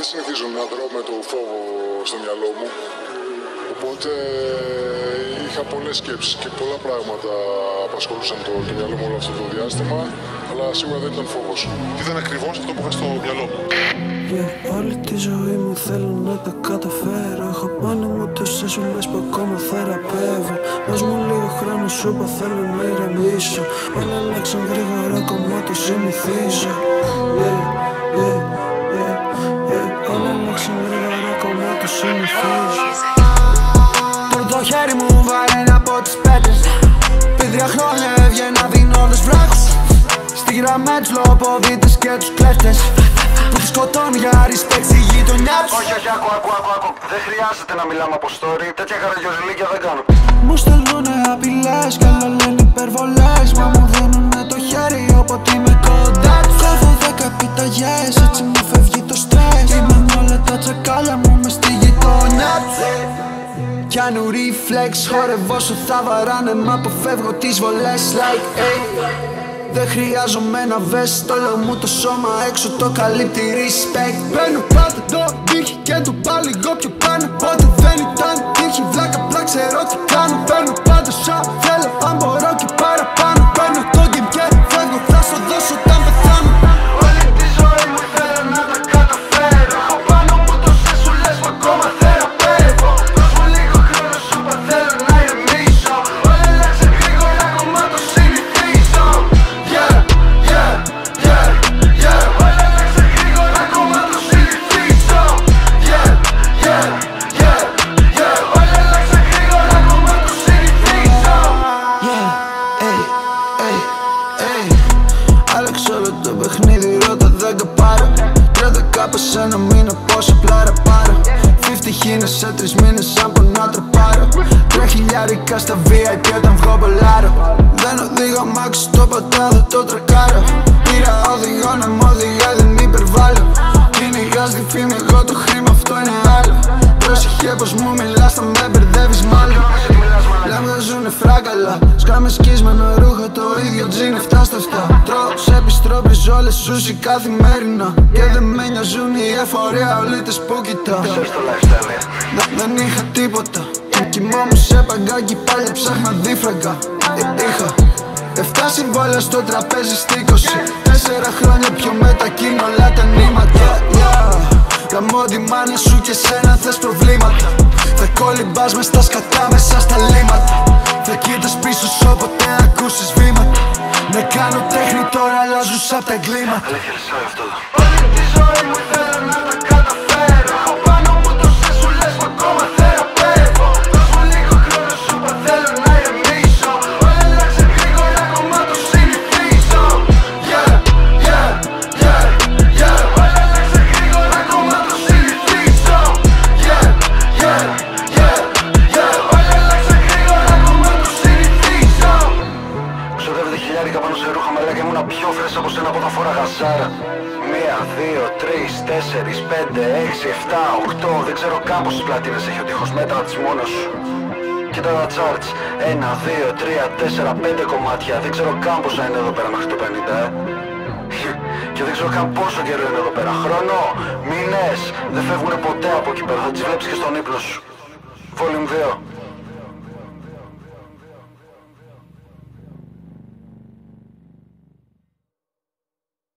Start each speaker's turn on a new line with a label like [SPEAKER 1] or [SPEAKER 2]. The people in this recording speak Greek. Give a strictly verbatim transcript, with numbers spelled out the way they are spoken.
[SPEAKER 1] δεν συνηθίζω να δρώ με το φόβο στο μυαλό μου. Οπότε είχα πολλές σκέψεις και πολλά πράγματα απασχολούσαν το, το μυαλό μου όλο αυτό το διάστημα, αλλά σίγουρα δεν ήταν φόβος.
[SPEAKER 2] Τι ήταν ακριβώς αυτό που είχα στο μυαλό μου?
[SPEAKER 3] Yeah, όλη τη ζωή μου θέλω να τα καταφέρω. Έχω πάνω μου τόσες ουλές που ακόμα θεραπεύω. Δώσ' μου λίγο χρόνο σου είπα θέλω να ηρεμήσω. Όλα αλλάξαν γρήγορα ακόμα το συνηθίζω. Yeah, yeah, yeah, yeah. Όλα αλλάξαν γρήγορα ακόμα το συνηθίζω. Τώρα το χέρι μου βαραίνει από τις πέτρες. Πριν τρία χρόνια έβγαινα δίνω όλους βράχους. Στη γραμμή τους λοποδίτες και τους κλέφτες που τους σκοτώνει για respect στη γειτονιά τους.
[SPEAKER 4] Όχι, όχι, άκου, άκου, άκου, άκου. Δεν χρειάζεται να μιλάμε από story. Τέτοια καραγιοζηλίκια δεν κάνω.
[SPEAKER 3] Μου στέλνουνε απειλές κι άλλα λένε υπερβολές. Μα μου δίνουνε το χέρι όποτε είμαι κοντά τους. Κόβω δέκα επιταγές, έτσι μου φεύγει το στρες. Είμαι με όλα τα τσακάλια μου μες στη γειτονιά τους. Πιάνω reflex, χορεύω όσο θα βαράνε. Μ' αποφεύγω τις βολές like hey. Δεν χρειάζομαι ένα vest, όλο μου το σώμα έξω το καλύπτει respect. Παίρνω πάντα το τύχη και το πάλι εγώ πιο πάνω. Πότε δεν ήταν τύχη, βλάκα απλά ξέρω τι κάνω. Παίρνω πάντα σαν θέλω, αν μπορώ και παραπάνω. Παίρνω το game και φεύγω, θα σου δώσω όταν πεθάνω.
[SPEAKER 4] Όλη τη ζωή μου θέλω να τα καταφέρω. Έχω πάνω μου τόσες ουλές που ακόμα θεραπεύω. Δώσ' μου λίγο χρόνο σου είπα θέλω να ηρεμήσω. Όλα αλλάξαν γρήγορα ακόμα το συνηθίζω. Yeah, yeah, yeah, yeah. Όλα αλλάξαν γρήγορα ακόμα το συνηθίζω. Yeah, yeah, yeah, yeah. Όλα αλλάξαν γρήγορα ακόμα το συνηθίζω.
[SPEAKER 3] Yeah, ey, ey, ey. Άλλαξε όλο το παιχνίδι, ρώτα δέκα πάρω. Τριάντα κάπα σε ένα μήνα πόσα πλάρα πάρω. Φιφτί χίνες σε τρεις μήνες σαν πω να τροπάρω. Τρία χιλιάρικα στα βι άι πι όταν βγω μπολάρω. Δεν οδηγώ αμάξι στο πατάδο το τρακάρω. Πήρα οδηγό να μ' οδηγά δεν υπερβάλλω. Κυνηγάς τη φήμη εγώ το χρήμα αυτό είναι άλλο. Πρόσεχε πως μου μιλάς θα με μπερδεύεις μάλλον. Λάμια ζουνε φράγκαλα. Σκάμε σκίσμενο ρούχο το ίδιο τζιν εφτά στα εφτά. Τρώω σε επιστρόπεις όλες σούσι καθημερινά. Και δεν με νοιάζουν οι εφορία ολίτες που κοιτάω. Δεν είχα τίποτα. Κοιμόμουν σε παγκάκι πάλι ψάχνα δίφραγκα. Είχα εφτά συμβόλαια στο τραπέζι στη είκοσι. Τέσσερα χρόνια πιο μετακίνω όλα τα νήματα. Γαμώ τη μάνα σου και σένα θες προβλήματα. Θα κολυμπάς μες στα σκατά μέσα στα λίματα. Θα κοίτας πίσω σου όποτε ακούσεις βήματα. Με κάνω τέχνη τώρα αλλάζουν απ' τα εγκλήματα.
[SPEAKER 4] Όλη τη ζωή μου θέλω να τα καταφέρω. Έχω πάνω μου τόσες ουλές που ακόμα θεραπεύω. Δώσ' μου λίγο χρόνο σου είπα θέλω να ηρεμήσω. Όλα αλλάξαν γρήγορα ακόμα το συνηθίζω. Yeah, yeah, yeah, yeah. Όλα αλλάξαν γρήγορα ακόμα το συνηθίζω. Yeah, yeah, yeah, yeah. Όλα αλλάξαν γρήγορα ακόμα το συνηθίζω. Ξοδεύεται χιλιάρικα πάνω σε ρούχα μαλάκα, ήμουνα πιο φρέσα από σένα από τα φορά γαζάρα. Μία, δύο, τρεις, τέσσερις, πέντε, έξι, εφτά, οκτώ. Δεν ξέρω καν πόσες πλατίνες έχει ο τείχος, μέτρα της μόνος σου. Κοίτα τα charts. Ένα, δύο, τρία, τέσσερα, πέντε κομμάτια. Δεν ξέρω καν πόσα είναι εδώ πέρα μέχρι το πενήντα, ε. Και δεν ξέρω καν πόσο καιρό είναι εδώ πέρα. Χρόνο, μήνες. Δεν φεύγουνε ποτέ από εκεί πέρα. Θα τις βλέπεις και στον ύπνο σου. Volume δύο.